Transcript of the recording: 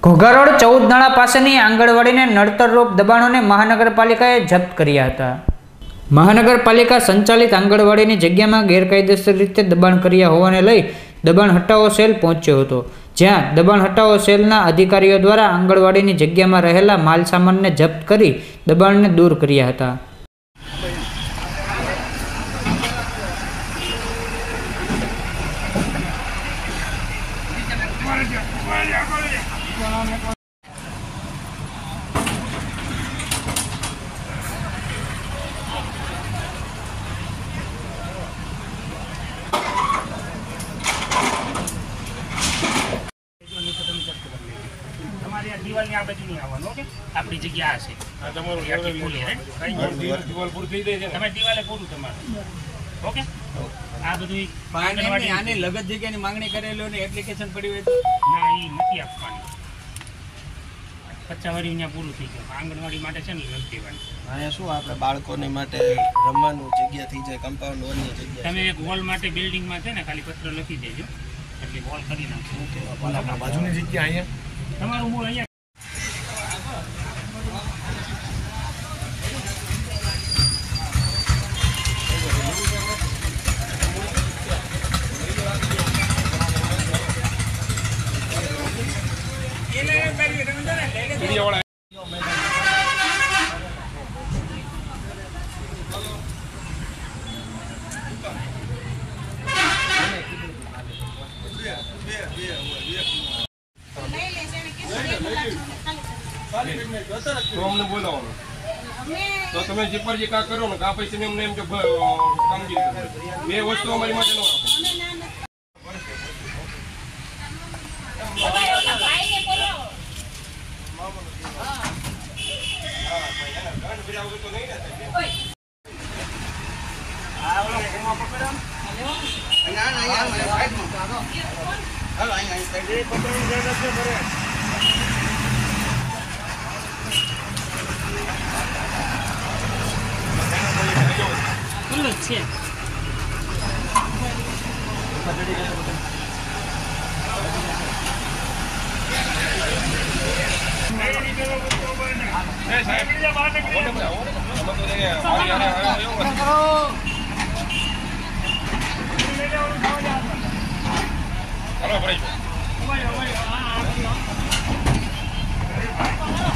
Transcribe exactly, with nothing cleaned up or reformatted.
Ghogha road ચૌદ નાળા પાસેની આંગણવાડીને નડતરરૂપ દબાણોને મહાનગરપાલિકાએ જપ્ત કર્યા હતા। મહાનગરપાલિકા સંચાલિત આંગણવાડીની જગ્યામાં ગેરકાયદેસર રીતે દબાણ કર્યા હોવાને લઈ દબાણ હટાવો સેલ પહોંચ્યો હતો, જ્યાં દબાણ હટાવો સેલના અધિકારીઓ દ્વારા આંગણવાડીની જગ્યામાં રહેલા માલસામાનને જપ્ત કરી દબાણને દૂર કર્યા હતા। दीवाल आ बाजू नहीं आवવાનું ઓકે આપણી જગ્યા આ છે આ તમારું આખી ફૂલી રાઈટ દીવાલ પૂરી થઈ જાય છે તમે દીવાલે પૂરું તમારું ઓકે આ બધું આંગણવાડી આને લગત જગ્યાની માંગણી કરેલો ને એપ્લિકેશન પડી હોય ના ઈ નથી આપવાની પચાસ વાળી અહીંયા પૂરું થઈ ગયું આંગણવાડી માટે છે ને લગત દેવાની આયા શું આપણે બાળકોને માટે રમવાનું જગ્યા થઈ જાય કમ્પાઉન્ડ વોલની જગ્યા તમે એક વોલ માટે બિલ્ડિંગમાં છે ને ખાલી પત્ર લખી દેજો એટલે વોલ કરી નાખો ઓકે આપણા બાજુની જગ્યા અહીંયા તમારું મૂળ અહીંયા तो हमने बोला तो તમે જે પર જે કા કરો ને કા પૈસા ને અમને એમ જો કામગીરી કરો બે વસ્તુ અમારી માટે નો છે ભાઈ